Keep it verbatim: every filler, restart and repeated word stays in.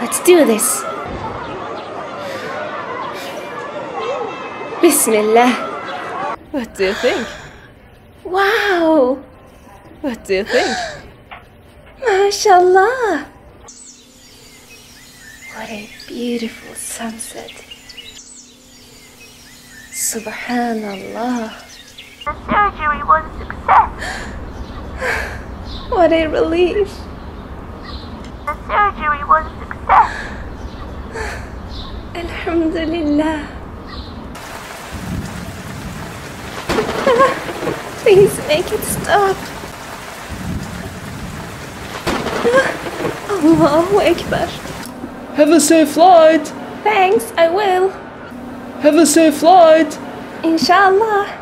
Let's do this. Bismillah. What do you think? Wow. What do you think? MashAllah. What a beautiful sunset. SubhanAllah. The surgery was a success. What a relief. The surgery was a success. Alhamdulillah. Please make it stop. Allahu Akbar. Have a safe flight. Thanks, I will. Have a safe flight. InshaAllah.